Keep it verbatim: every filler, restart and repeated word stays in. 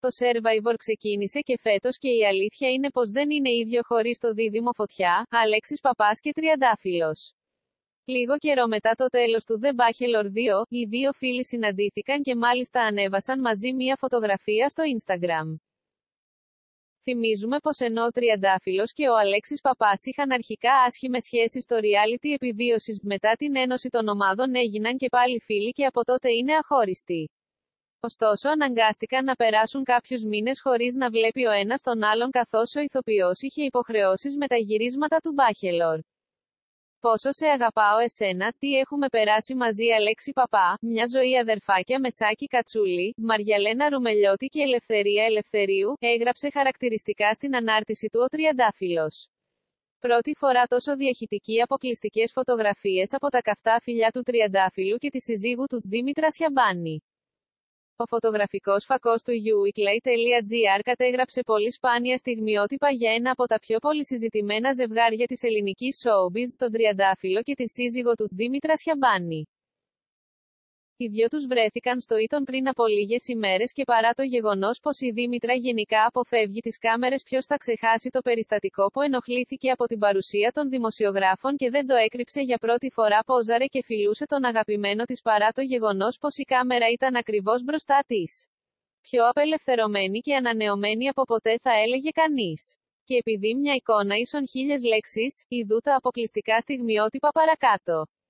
Το Survivor ξεκίνησε και φέτος και η αλήθεια είναι πως δεν είναι ίδιο χωρίς το δίδυμο Φωτιά, Αλέξης Παπάς και Τριαντάφυλλος. Λίγο καιρό μετά το τέλος του The Bachelor δύο, οι δύο φίλοι συναντήθηκαν και μάλιστα ανέβασαν μαζί μία φωτογραφία στο Instagram. Θυμίζουμε πως ενώ ο Τριαντάφυλλος και ο Αλέξης Παπάς είχαν αρχικά άσχημες σχέσεις στο reality επιβίωσης, μετά την ένωση των ομάδων έγιναν και πάλι φίλοι και από τότε είναι αχώριστοι. Ωστόσο αναγκάστηκαν να περάσουν κάποιους μήνες χωρίς να βλέπει ο ένας τον άλλον καθώς ο ηθοποιός είχε υποχρεώσεις με τα γυρίσματα του Bachelor. Πόσο σε αγαπάω εσένα, τι έχουμε περάσει μαζί Αλέξη Παπά, μια ζωή αδερφάκια με Σάκη Κατσούλη, Μαριαλένα Ρουμελιώτη και Ελευθερία Ελευθερίου, έγραψε χαρακτηριστικά στην ανάρτηση του ο Τριαντάφυλλος. Πρώτη φορά τόσο διαχυτική αποκλειστικές φωτογραφίες από τα καυτά φιλιά του Τριαντάφυλλου και της συζύγου του, Δήμητρα Σιαμπάνη. Ο φωτογραφικός φακός του uweekly.gr κατέγραψε πολύ σπάνια στιγμιότυπα για ένα από τα πιο πολυσυζητημένα ζευγάρια της ελληνικής showbiz, τον Τριαντάφυλλο και τη σύζυγο του, Δήμητρα Σιαμπάνη. Οι δυο τους βρέθηκαν στο Ήτον πριν από λίγες ημέρες και παρά το γεγονός πως η Δήμητρα γενικά αποφεύγει τις κάμερες, ποιος θα ξεχάσει το περιστατικό που ενοχλήθηκε από την παρουσία των δημοσιογράφων και δεν το έκρυψε, για πρώτη φορά πόζαρε και φιλούσε τον αγαπημένο της παρά το γεγονός πως η κάμερα ήταν ακριβώς μπροστά της. Πιο απελευθερωμένη και ανανεωμένη από ποτέ, θα έλεγε κανείς. Και επειδή μια εικόνα ίσον χίλιες λέξεις, ειδού τα αποκλειστικά στιγμιότυπα παρακάτω.